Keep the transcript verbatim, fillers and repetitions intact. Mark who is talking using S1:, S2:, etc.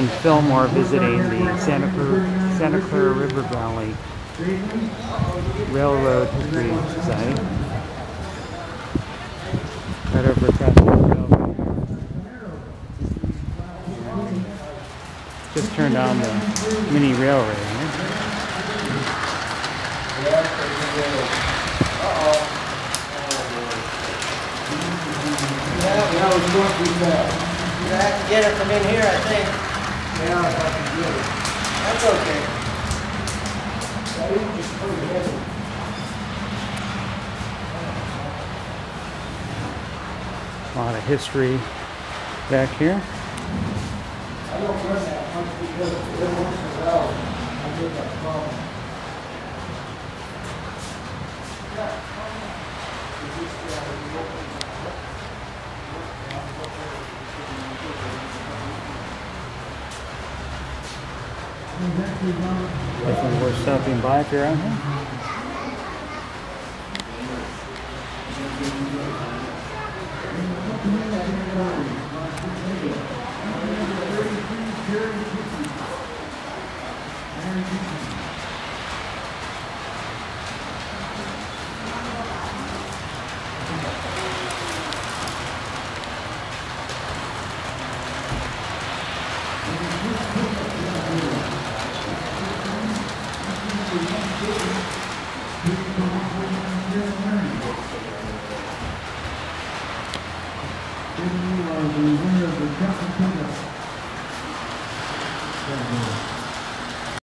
S1: in Fillmore visiting the Santa, Clara, Santa Clara River Valley Railroad History Society. Right over across the railroad. Just turned on the mini railway. Right?
S2: Yeah, that was going too fast. You have to get it from in here, I think.
S3: Yeah, I can get it.
S2: That's okay.
S3: I didn't just put it heavy.
S1: A lot of history back here.
S3: I don't run that much because every once in a while I get that problem.
S1: Definitely worth stopping by if you're out here.
S3: The winner of the